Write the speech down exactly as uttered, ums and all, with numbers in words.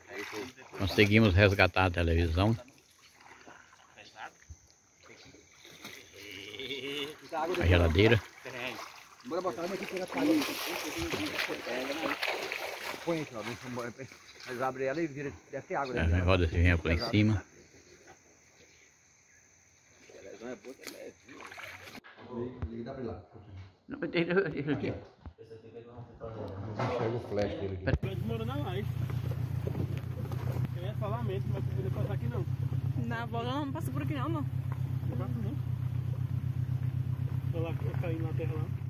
Conseguimos resgatar a televisão. A geladeira. Bora botar uma aqui que ela caiu. Põe aqui, ó. Mas abre ela e vira. Deve ter água dentro. A roda se vinha por em cima. Liga pra lá. Não, deixa eu aqui. Enxerga o flash dele aqui. Vai desmoronar mais. Eu ia falar mesmo, mas não poder passar aqui não. Na bola não passa por aqui não, não. Não passa não. Olha lá, caindo na terra lá.